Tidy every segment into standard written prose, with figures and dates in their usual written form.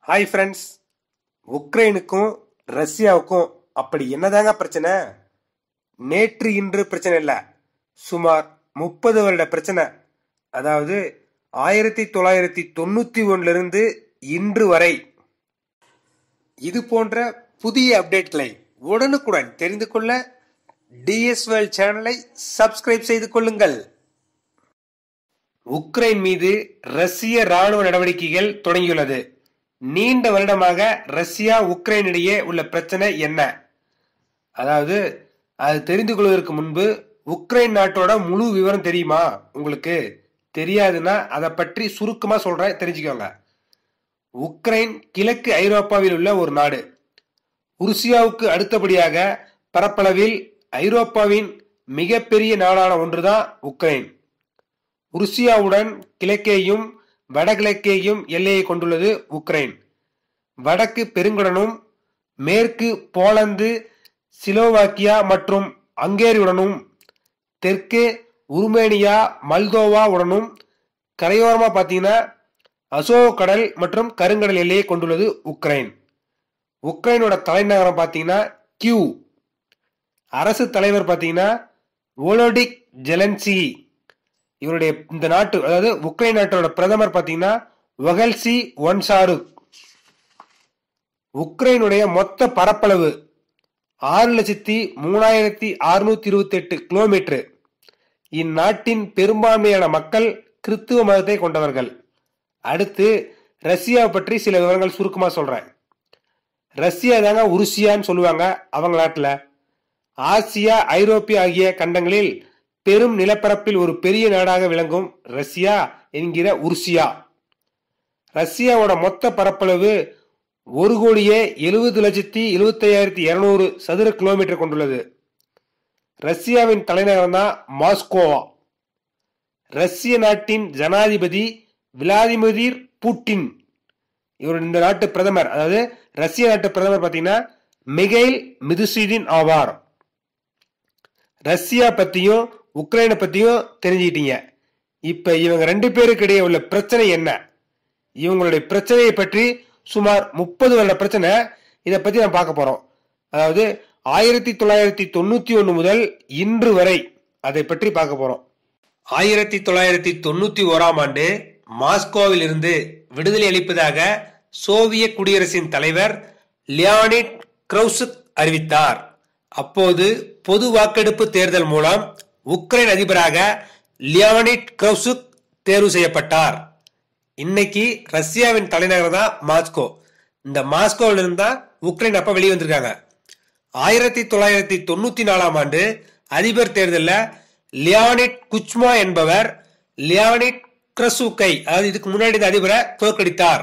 Hi friends, உக்ரைனுக்கும் ரஷ்யாவுக்கும் அப்படி என்னதாங்க பிரச்சனை? நேற்று இன்று பிரச்சனை இல்லை, சுமார் 30 வருட பிரச்சனை. அதாவது 1991 இன்று வரை. இது போன்ற புதிய அப்டேட்களை உடனுக்குடன் தெரிந்து கொள்ள டிஎஸ் வேர்ல்ட் சேனலை சப்ஸ்கிரைப் செய்து கொள்ளுங்கள். உக்ரைன் மீது ரஷ்ய ராணுவ நடவடிக்கைகள் தொடங்கியுள்ளது. நீண்ட வருடமாக ரஷ்யா உக்ரைன் இடையே உள்ள பிரச்சனை என்ன? அதாவது அது தெரிந்து கொள்வதற்கு முன்பு உக்ரைன் நாட்டோட முழு விவரம் தெரியுமா? உங்களுக்கு தெரியாதுன்னா அதை பற்றி சுருக்கமா சொல்றேன், தெரிஞ்சுக்கோங்க. உக்ரைன் கிழக்கு ஐரோப்பாவில் உள்ள ஒரு நாடு. உருசியாவுக்கு அடுத்தபடியாக பரப்பளவில் ஐரோப்பாவின் மிகப்பெரிய நாடான ஒன்றுதான் உக்ரைன். உருசியாவுடன் கிழக்கேயும் வடகிழக்கேயும் எல்லையை கொண்டுள்ளது உக்ரைன். வடக்கு பெருங்கடனும் மேற்கு போலந்து, சிலோவாக்கியா மற்றும் ஹங்கேரியுடனும் தெற்கு உருமேனியா, மல்தோவா உடனும் கரையோரமா பார்த்தீங்கன்னா அசோவ் கடல் மற்றும் கருங்கடல் எல்லையை கொண்டுள்ளது உக்ரைன். உக்ரைனோட தலைநகரம் பார்த்தீங்கன்னா கியூ. அரசு தலைவர் பார்த்தீங்கன்னா வோலோடிக் ஜெலன்ஸ்கி. இவருடைய இந்த நாட்டு, அதாவது உக்ரைன் நாட்டோட பிரதமர் பார்த்தீங்கன்னா வகல்சி ஒன்சாருக். உக்ரைனுடைய மொத்த பரப்பளவு 6,03,628 கிலோமீட்டர். இந்நாட்டின் பெரும்பான்மையான மக்கள் கிறிஸ்துவ மதத்தை கொண்டவர்கள். அடுத்து ரஷ்யா பற்றி சில விவரங்கள் சுருக்கமா சொல்றேன். ரஷ்யா தாங்க உருசியான்னு சொல்லுவாங்க அவங்க நாட்டுல. ஆசியா, ஐரோப்பியா ஆகிய கண்டங்களில் பெரும் நிலப்பரப்பில் ஒரு பெரிய நாடாக விளங்கும் ரஷ்யா என்கிற உருசியா. ரஷ்யாவோட மொத்த பரப்பளவு 1,70,75,200 சதுர கிலோமீட்டர் கொண்டுள்ளது. ரஷ்யாவின் தலைநகரம் தான் மாஸ்கோவா. ரஷ்ய நாட்டின் ஜனாதிபதி விளாடிமிர் புட்டின். இவர் இந்த நாட்டு பிரதமர், அதாவது ரஷ்ய நாட்டு பிரதமர் பார்த்தீங்கன்னா மிகைல் மிதுசிடின் ஆவார். ரஷ்யா பத்தியும் உக்ரைனை பத்தியும் தெரிஞ்சுக்கிட்டீங்க. இப்ப இவங்க ரெண்டு பேருக்கு இடையே உள்ள பிரச்சனை என்ன? இவங்களுடைய பிரச்சனையை பற்றி சுமார் 30 வருட பிரச்சனை. இதை பத்தி நம்ம பார்க்க போறோம். அதாவது 1991 முதல் இன்று வரை அதை பற்றி பார்க்க போறோம். 1991ஆம் ஆண்டு மாஸ்கோவில் இருந்து விடுதலை அளிப்பதாக சோவியத் குடியரசின் தலைவர் லியானிட் க்ரௌசுக் அறிவித்தார். அப்போது பொது வாக்கெடுப்பு தேர்தல் மூலம் உக்ரைன் அதிபராக லியானிட் க்ரௌசுக் தேர்வு செய்யப்பட்டார். இன்னைக்கு ரஷ்யாவின் தலைநகர் தான் மாஸ்கோ. இந்த மாஸ்கோவில் இருந்தா உக்ரைன் அப்ப வெளியே வந்திருக்காங்க. 1994ஆம் ஆண்டு அதிபர் தேர்தலில் லியானிட் குச்மா என்பவர் லியானிட் க்ரௌசுக்கை, அதாவது இதுக்கு முன்னாடி இந்த அதிபரை தோற்கடித்தார்.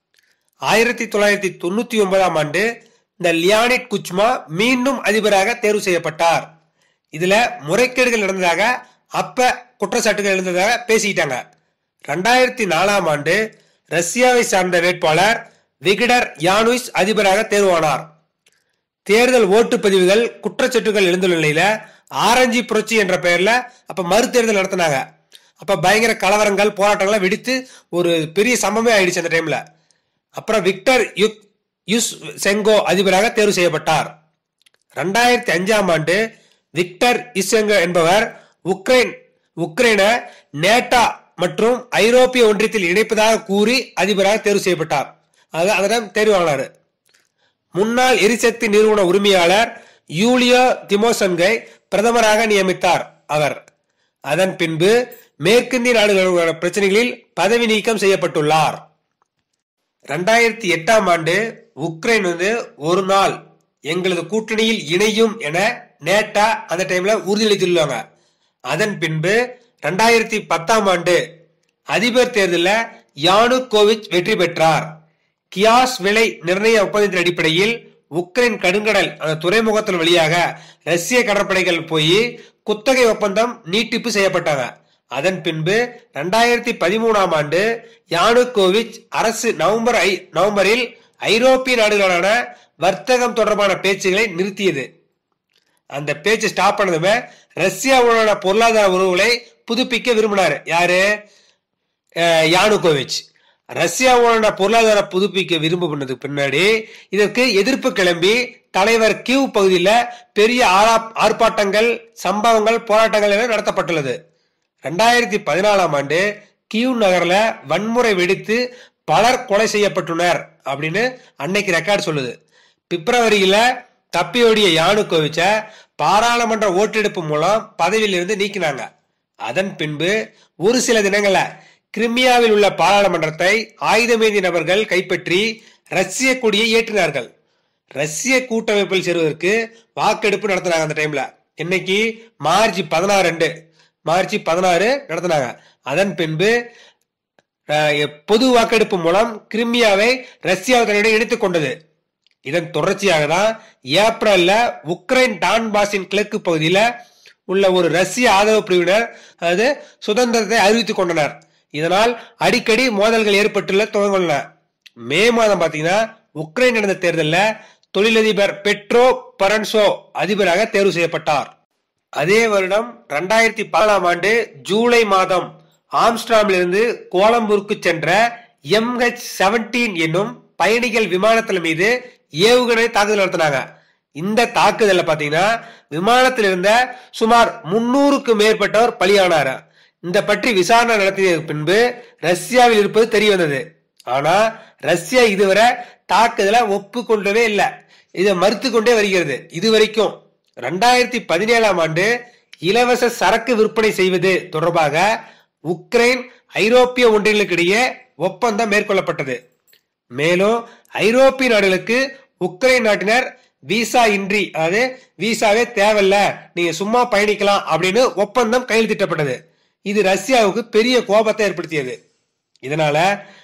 1999ஆம் ஆண்டு இந்த லியானிட் குச்மா மீண்டும் அதிபராக தேர்வு செய்யப்பட்டார். இதுல முறைகேடுகள் நடந்ததாக அப்ப குற்றச்சாட்டுகள் எழுந்ததாக பேசிக்கிட்டாங்க. 2004ஆம் ஆண்டு ரஷ்யாவை சார்ந்த வேட்பாளர் விக்டர் யானுஷ் அதிபராக தேர்வானார். தேர்தல் ஓட்டுப்பதிவுகள் குற்றச்சாட்டுகள் எழுந்துள்ள நிலையில ஆரஞ்சு புரட்சி என்ற பெயர்ல அப்ப மறுதேர்தல் நடத்தினாங்க. அப்ப பயங்கர கலவரங்கள், போராட்டங்கள் வெடித்து ஒரு பெரிய சம்பவமே ஆயிடுச்சு அந்த டைம்ல. அப்புறம் விக்டர் யுஷ்செங்கோ அதிபராக தேர்வு செய்யப்பட்டார். 2005ஆம் ஆண்டு விக்டர் யுஷ்செங்கோ என்பவர் உக்ரைனை நேட்டோ மற்றும் ஐரோப்பிய ஒன்றியத்தில் இணைப்பதாக கூறி அதிபராக தேர்வு செய்யப்பட்டார். அதனால் தேர்வு வாங்கினார். முன்னாள் எரிசக்தி நிறுவன உரிமையாளர் யூலியோ திமோசன்கை பிரதமராக நியமித்தார் அவர். அதன் பின்பு மேற்கிந்திய நாடுகளோட பிரச்சனைகளில் பதவி நீக்கம் செய்யப்பட்டுள்ளார். 2008ஆம் ஆண்டு உக்ரைன் ஒரு நாள் எங்களது கூட்டணியில் இணையும் என நேட்டோ அந்த டைம்ல உறுதியளித்துள்ளாங்க. அதன் பின்பு 2010ஆம் ஆண்டு அதிபர் தேர்தலில் யானுகோவிச் வெற்றி பெற்றார். கியாஸ் விலை நிர்ணய ஒப்பந்தத்தின் அடிப்படையில் உக்ரைன் கடுங்கடல் அந்த துறைமுகத்தின் வழியாக ரஷ்ய கடற்படைகள் போய் குத்தகை ஒப்பந்தம் நீட்டிப்பு செய்யப்பட்டாங்க. அதன் பின்பு 2013ஆம் ஆண்டு யானுகோவிச் அரசு நவம்பரில் ஐரோப்பிய நாடுகளான வர்த்தகம் தொடர்பான பேச்சுகளை நிறுத்தியது. அந்த பேச்சு ஸ்டாப் பண்ணதுமே ரஷ்யாவுடனான பொருளாதார உறவுகளை புதுப்பிக்க விரும்பினார். யாரு? யானுகோவிச். ரஷ்யாவோட பொருளாதார புதுப்பிக்க விரும்புனதுக்கு பின்னாடி இதற்கு எதிர்ப்பு கிளம்பி தலைவர் கியூ பகுதியில பெரிய ஆர்ப்பாட்டங்கள், சம்பவங்கள், போராட்டங்கள் என நடத்தப்பட்டுள்ளது. 2014ஆம் ஆண்டு கியூ நகர்ல வன்முறை வெடித்து பலர் கொலை செய்யப்பட்டுள்ளனர் அப்படின்னு அன்னைக்கு ரெக்கார்டு சொல்லுது. பிப்ரவரியில தப்பியோடிய யானுகோவிச்ச பாராளுமன்ற ஓட்டெடுப்பு மூலம் பதவியிலிருந்து நீக்கினாங்க. அதன் பின்பு ஒரு சில தினங்கள கிரிமியாவில் உள்ள பாராளுமன்றத்தை ஆயுதமேந்தி நபர்கள் கைப்பற்றி ரஷ்ய கொடியை ஏற்றினார்கள். ரஷ்ய கூட்டமைப்பில் சேருவதற்கு வாக்கெடுப்பு நடத்தினாங்க. அந்த டைம்ல இன்னைக்கு மார்ச் 16 நடத்தினாங்க. அதன் பின்பு பொது வாக்கெடுப்பு மூலம் கிரிமியாவை ரஷ்யாவை தன்னிடம் இணைத்துக் கொண்டது. இதன் தொடர்ச்சியாக தான் ஏப்ரல்ல உக்ரைன் டான்பாஸின் கிழக்கு பகுதியில உள்ள ஒரு ரஷ்ய ஆதரவு பிரிவினர் அது சுதந்திரத்தை அறிவித்துக் கொண்டனர். இதனால் அடிக்கடி மோதல்கள் ஏற்பட்டுள்ள துவங்கியுள்ளன. மே மாதம் பாத்தீங்கன்னா உக்ரைன் நடந்த தேர்தலில் தொழிலதிபர் பெட்ரோ பரன்சோ அதிபராக தேர்வு செய்யப்பட்டார். அதே வருடம் 2014ஆம் ஆண்டு ஜூலை மாதம் ஆம்ஸ்டர்டாமிலிருந்து கோலம்பூருக்கு சென்ற MH17 என்னும் பயணிகள் விமானத்தில் மீது ஏவுகணை தாக்குதல் நடத்தினாங்க. இந்த தாக்குதல பாத்தீங்கன்னா விமானத்தில் இருந்த சுமார் 300க்கு மேற்பட்டவர் பலியானார். இந்த பற்றி விசாரணை நடத்திய பின்பு ரஷ்யாவில் இருப்பது தெரிய வந்தது. ஆனா ரஷ்யா இதுவரை தாக்குதலை ஒப்புக்கொண்டவே இல்லை, இதை மறுத்து கொண்டே வருகிறது. இதுவரைக்கும் 2017ஆம் ஆண்டு இலவச சரக்கு விற்பனை செய்வது தொடர்பாக உக்ரைன் ஐரோப்பிய ஒன்றியங்களுக்கிடையே ஒப்பந்தம் மேற்கொள்ளப்பட்டது. மேலும் ஐரோப்பிய நாடுகளுக்கு உக்ரைன் நாட்டினர் விசா இன்றி, அதாவது விசாவே தேவையில்ல, நீங்க சும்மா பயணிக்கலாம் அப்படின்னு ஒப்பந்தம் கையெழுத்திட்டப்பட்டது. இது ரஷ்யாவுக்கு பெரிய கோபத்தை ஏற்படுத்தியது. இதனால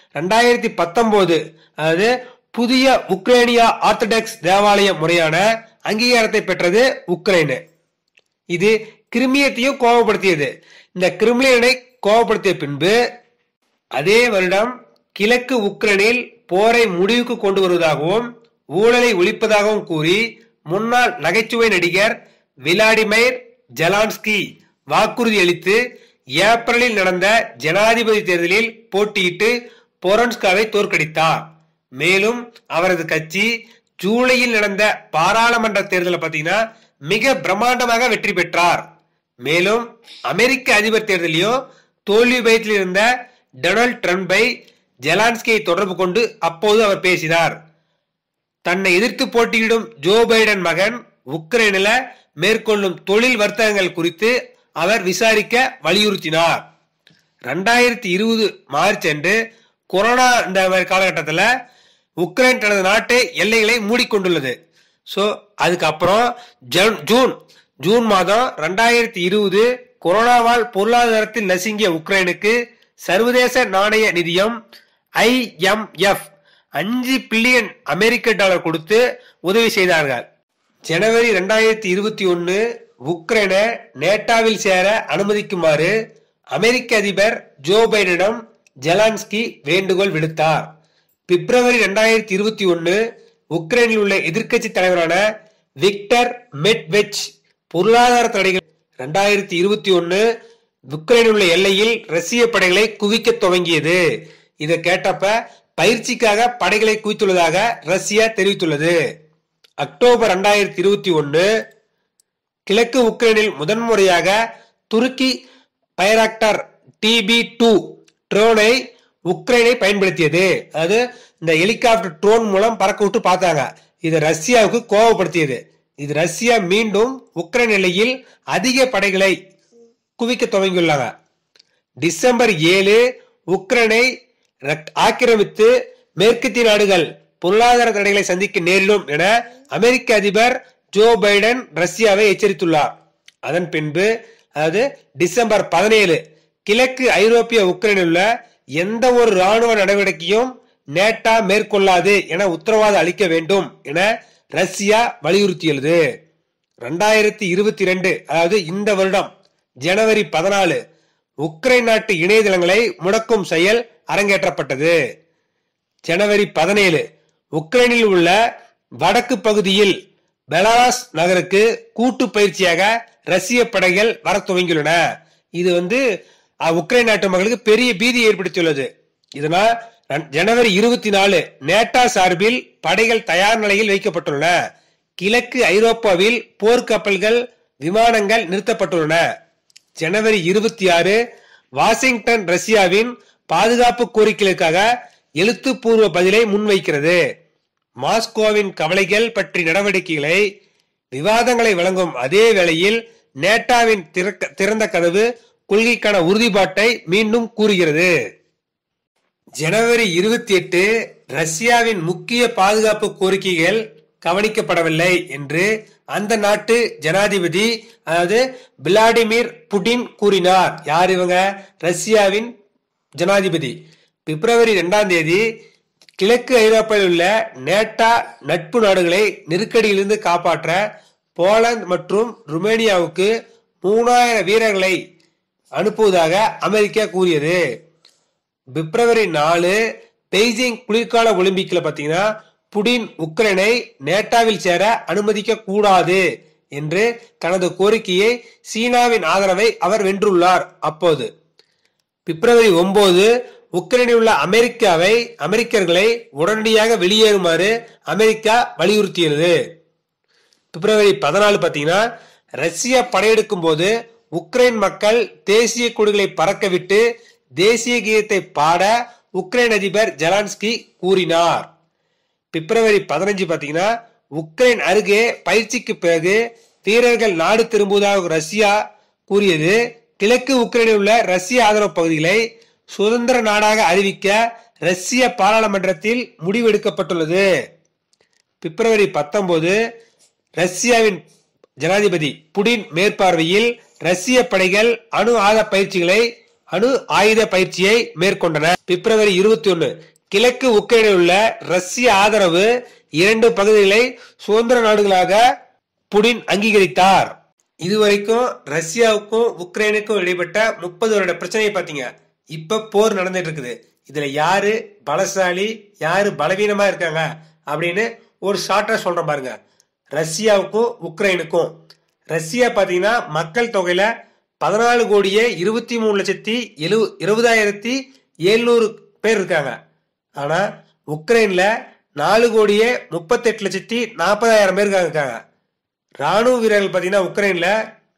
2019 அதாவது புதிய உக்ரைனியா ஆர்த்தடாக்ஸ் தேவாலய முறையான அங்கீகாரத்தை பெற்றது உக்ரைன். இது கிரிமியத்தையும் கோபப்படுத்தியது. இந்த கிரிமியனை கோபப்படுத்திய பின்பு அதே வருடம் கிழக்கு உக்ரைனில் போரை முடிவுக்கு கொண்டு வருவதாகவும் ஊழலை ஒழிப்பதாகவும் கூறி முன்னாள் நகைச்சுவை நடிகர் விளாடிமிர் ஜெலன்ஸ்கி வாக்குறுதி அளித்து ஏப்ரலில் நடந்த ஜனாதிபதி தேர்தலில் போட்டியிட்டு போரன்ஸ்காவை தோற்கடித்தார். மேலும் அவரது கட்சி ஜூலையில் நடந்த பாராளுமன்ற தேர்தலில் பார்த்தீங்கன்னா மிக பிரம்மாண்டமாக வெற்றி பெற்றார். மேலும் அமெரிக்க அதிபர் தேர்தலையும் தோல்வி பயத்தில் இருந்த டொனால்ட் ட்ரம்பை ஜெலன்ஸ்கியை தொடர்பு கொண்டு அப்போது அவர் பேசினார். தன்னை எதிர்த்து போட்டியிடும் ஜோ பைடன் மகன் உக்ரைனில் மேற்கொள்ளும் தொழில் வர்த்தகங்கள் குறித்து அவர் விசாரிக்க வலியுறுத்தினார். 2020 மார்ச் அன்று கொரோனா இந்த காலகட்டத்தில் உக்ரைன் தனது நாட்டு எல்லைகளை மூடிக்கொண்டுள்ளது. ஸோ அதுக்கப்புறம் ஜூன் மாதம் 2020 கொரோனாவால் பொருளாதாரத்தில் நசுங்கிய உக்ரைனுக்கு சர்வதேச நாணய நிதியம் IMF 5 பில்லியன் அமெரிக்க டாலர் கொடுத்து உதவி செய்தார்கள். ஜனவரி 2021 உக்ரைனை நேட்டோவில் சேர அனுமதிக்குமாறு அமெரிக்க அதிபர் ஜோ பைடனிடம் ஜெலன்ஸ்கி வேண்டுகோள் விடுத்தார். பிப்ரவரி 2021 உக்ரைனில் உள்ள எதிர்க்கட்சி தலைவரான விக்டர் மெட்வெச் பொருளாதார தடைகள் 2021 உக்ரைனில் உள்ள எல்லையில் ரஷ்ய படைகளை குவிக்க துவங்கியது. இதை கேட்டப்ப பயிற்சிக்காக படைகளை குவித்துள்ளதாக ரஷ்யா தெரிவித்துள்ளது. அக்டோபர் 2021 கிழக்கு உக்ரைனில் முதன்முறையாக துருக்கி பைராக்டார் TB2 ட்ரோனை உக்ரைனை பயன்படுத்தியது. அதாவது இந்த ஹெலிகாப்டர் ட்ரோன் மூலம் பறக்க விட்டு பார்த்தாங்க. இது ரஷ்யாவுக்கு கோபப்படுத்தியது. இது ரஷ்யா மீண்டும் உக்ரைன் எல்லையில் அதிக படைகளை குவிக்க துவங்கியுள்ளாங்க. டிசம்பர் 7 உக்ரைனை ஆக்கிரமித்து மேற்கத்திய நாடுகள் பொருளாதார தடைகளை சந்திக்க நேரிடும் என அமெரிக்க அதிபர் ஜோ பைடன் ரஷ்யாவை எச்சரித்துள்ளார். அதன் பின்பு அதாவது டிசம்பர் 17 கிழக்கு ஐரோப்பிய உக்ரைனில் உள்ள எந்த ஒரு ராணுவ நடவடிக்கையும் நேட்டோ மேற்கொள்ளாது என உத்தரவாதம் அளிக்க வேண்டும் என ரஷ்யா வலியுறுத்தியுள்ளது. 2022 அதாவது இந்த வருடம் ஜனவரி 14 உக்ரைன் நாட்டு இணையதளங்களை முடக்கும் செயல் அரங்கேற்றப்பட்டது. ஜனவரி 17 உக்ரைனில் உள்ள வடக்கு பகுதியில் பெலாரஸ் நகருக்கு கூட்டு பயிற்சியாக ரஷ்ய படைகள் வர துவங்கியுள்ளன. இது உக்ரைன் நாட்டு மக்களுக்கு பெரிய பீதி ஏற்படுத்தியுள்ளது. இதனால் ஜனவரி 24 நேட்டா சார்பில் படைகள் தயார் நிலையில் வைக்கப்பட்டுள்ளன. கிழக்கு ஐரோப்பாவில் போர்க்கப்பல்கள் விமானங்கள் நிறுத்தப்பட்டுள்ளன. ஜனவரி 26 வாஷிங்டன் ரஷ்யாவின் பாதுகாப்பு கோரிக்கைகளுக்காக எழுத்துப்பூர்வ பதிலை முன்வைக்கிறது. மாஸ்கோவின் கவலைகள் பற்றி நடவடிக்கைகளை விவாதங்களை வழங்கும் அதே வேளையில் நேட்டாவின் திறந்த கதவு கொள்கைக்கான உறுதிப்பாட்டை மீண்டும் கூறுகிறது. ஜனவரி 28 ரஷ்யாவின் முக்கிய பாதுகாப்பு கோரிக்கைகள் கவனிக்கப்படவில்லை என்று அந்த நாட்டு ஜனாதிபதி அதாவது விளாடிமிர் புடின் கூறினார். யார் இவங்க? ரஷ்யாவின் ஜனாதிபதி. பிப்ரவரி 2 கிழக்கு ஐரோப்பாவில் உள்ள நேட்டா நட்பு நாடுகளை நெருக்கடியிலிருந்து காப்பாற்ற போலந்து மற்றும் ருமேனியாவுக்கு 3000 வீரர்களை அனுப்புவதாக அமெரிக்கா கூறியது. பிப்ரவரி 4 பெய்ஜிங் குளிர்கால ஒலிம்பிக்ல பாத்தீங்கன்னா புடின் உக்ரைனை நேட்டாவில் சேர அனுமதிக்க கூடாது என்று தனது கோரிக்கையை சீனாவின் ஆதரவை அவர் வென்றுள்ளார். அப்போது பிப்ரவரி 9 உக்ரைனில் உள்ள அமெரிக்கர்களை உடனடியாக வெளியேறுமாறு அமெரிக்கா வலியுறுத்தியது. பிப்ரவரி 14 பாத்தீங்கன்னா ரஷ்யா படையெடுக்கும் போது உக்ரைன் மக்கள் தேசிய கொடிகளை பறக்கவிட்டு தேசிய கீதத்தை பாட உக்ரைன் அதிபர் ஜெலன்ஸ்கி கூறினார். பிப்ரவரி 15 பாத்தீங்கன்னா உக்ரைன் அருகே பயிற்சிக்கு பிறகு வீரர்கள் நாடு திரும்புவதாக ரஷ்யா கூறியது. கிழக்கு உக்ரைனில் உள்ள ரஷ்ய ஆதரவு பகுதிகளை சுதந்திர நாடாக அறிவிக்க ரஷ்ய பாராளுமன்றத்தில் முடிவெடுக்கப்பட்டுள்ளது. பிப்ரவரி 19 ரஷ்யாவின் ஜனாதிபதி புடின் மேற்பார்வையில் ரஷ்ய படைகள் அணு ஆயுத பயிற்சியை மேற்கொண்டன. பிப்ரவரி 21 கிழக்கு உக்ரைனில் உள்ள ரஷ்ய ஆதரவு 2 பகுதிகளை சுதந்திர நாடுகளாக புடின் அங்கீகரித்தார். இதுவரைக்கும் ரஷ்யாவுக்கும் உக்ரைனுக்கும் இடைப்பட்ட 30 வருட பிரச்சனையை பாத்தீங்க. இப்ப போர் நடந்துட்டு இருக்குது. இதுல யாரு பலசாலி யாரு பலவீனமா இருக்காங்க அப்படின்னு ஒரு ஷார்ட்டா சொல்றேன் பாருங்க. ரஷ்யாவுக்கும் உக்ரைனுக்கும் ரஷ்யா பாத்தீங்கன்னா மக்கள் தொகையில 14,23,20,700 பேர் இருக்காங்க. ஆனா உக்ரைன்ல 4,38,40,000 பேர் இருக்காங்க. ராணுவ வீரர்கள் பாத்தீங்கன்னா உக்ரைன்ல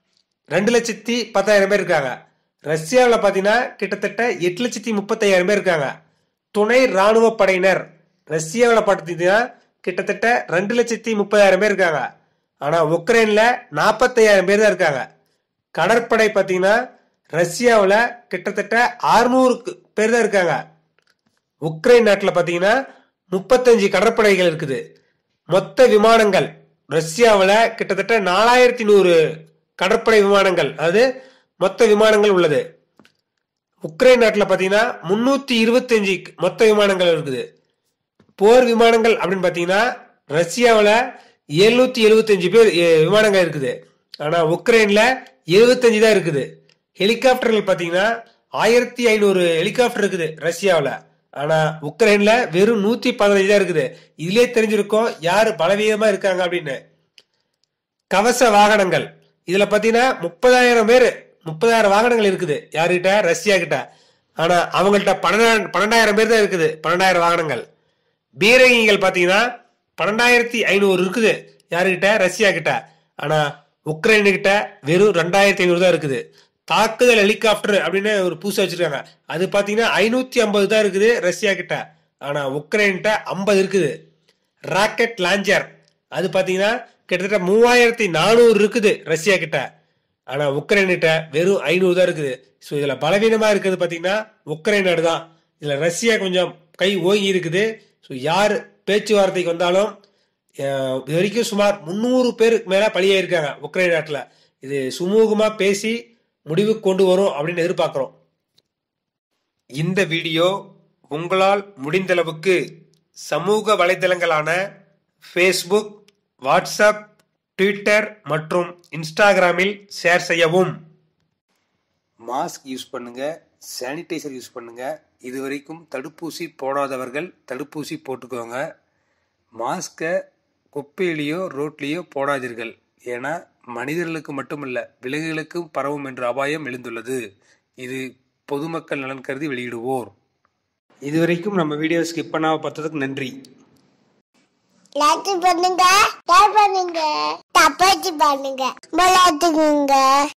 2,10,000 பேர் இருக்காங்க. ரஷ்யாவில் பாத்தீங்கன்னா கிட்டத்தட்ட 8,35,000 பேர் இருக்காங்க. துணை ராணுவ படையினர் ரஷ்யாவில் பாத்தீங்கன்னா கிட்டத்தட்ட 2,30,000 பேர் இருக்காங்க. ஆனா உக்ரைன்ல 45,000 பேர் தான் இருக்காங்க. கடற்படை பாத்தீங்கன்னா ரஷ்யாவில் கிட்டத்தட்ட 600 பேர் தான் இருக்காங்க. உக்ரைன் நாட்டில் பாத்தீங்கன்னா 35 கடற்படைகள் இருக்குது. மொத்த விமானங்கள் ரஷ்யாவில் கிட்டத்தட்ட 4,100 கடற்படை விமானங்கள் அதாவது மொத்த விமானங்கள் உள்ளது. உக்ரைன் நாட்டில் பாத்தீங்கன்னா 325 மொத்த விமானங்கள் இருக்குது. போர் விமானங்கள் அப்படின்னு பாத்தீங்கன்னா ரஷ்யாவில் 775 பேர் விமானங்கள் இருக்குது. ஆனா உக்ரைன்ல 75 தான் இருக்குது. ஹெலிகாப்டர்கள் பாத்தீங்கன்னா 1,500 ஹெலிகாப்டர் இருக்குது ரஷ்யாவில். ஆனா உக்ரைன்ல வெறும் 115 தான் இருக்குது. இதுலயே தெரிஞ்சிருக்கும் யாரு பலவீனமா இருக்காங்க அப்படின்னு. கவச வாகனங்கள் இதுல பாத்தீங்கன்னா 30,000 வாகனங்கள் இருக்குது. யாருகிட்ட? ரஷ்யா கிட்ட. ஆனா அவங்கள்ட்ட 12,000 பேர் தான் இருக்குது. 12,000 வாகனங்கள். பீரங்கிகள் பாத்தீங்கன்னா 12,500 இருக்குது. யாருகிட்ட? ரஷ்யா கிட்ட. ஆனா உக்ரைன் கிட்ட வெறும் 2,500 தான் இருக்குது. தாக்குதல் ஹெலிகாப்டர் அப்படின்னு ஒரு புதுசா வச்சிருக்காங்க. அது பாத்தீங்கன்னா 550 தான் இருக்குது ரஷ்யா கிட்ட. ஆனா உக்ரைன்கிட்ட 50 இருக்குது. ராக்கெட் லான்ச்சர் அது பாத்தீங்கன்னா கிட்டத்தட்ட 3,400 இருக்குது ரஷ்யா கிட்ட. ஆனா உக்ரைன் கிட்ட வெறும் 500 தான் இருக்குது. ஸோ இதுல பலவீனமா இருக்கிறது பாத்தீங்கன்னா உக்ரைன் நாடு தான். இதுல ரஷ்யா கொஞ்சம் கை ஓங்கி இருக்குது. ஸோ யார் பேச்சுவார்த்தைக்கு வந்தாலும் இது வரைக்கும் சுமார் 300 பேருக்கு மேல பலியாயிருக்காங்க உக்ரைன் நாட்டுல. இது சுமூகமா பேசி முடிவுக்கு கொண்டு வரும் அப்படின்னு எதிர்பார்க்கிறோம். இந்த வீடியோ உங்களால் முடிந்தளவுக்கு சமூக வலைதளங்களான ஃபேஸ்புக், வாட்ஸ்அப், ட்விட்டர் மற்றும் இன்ஸ்டாகிராமில் ஷேர் செய்யவும். மாஸ்க் யூஸ் பண்ணுங்க, சானிடைசர் யூஸ் பண்ணுங்க. இதுவரைக்கும் தடுப்பூசி போடாதவர்கள் தடுப்பூசி போட்டுக்கோங்க. மாஸ்கை குப்பையிலேயோ ரோட்லேயோ போடாதீர்கள். ஏன்னா மனிதர்களுக்கு மட்டுமல்ல விலங்குகளுக்கும் பரவும் என்ற அபாயம் எழுந்துள்ளது. இது பொதுமக்கள் நலன் கருதி வெளியிடுவோர். இதுவரைக்கும் நம்ம வீடியோ ஸ்கிப் பண்ணாம பார்த்ததுக்கு நன்றி. லைக் பண்ணுங்க, ஷேர் பண்ணுங்க, சப்ஸ்கிரைப் பண்ணுங்க, மறக்காதீங்க.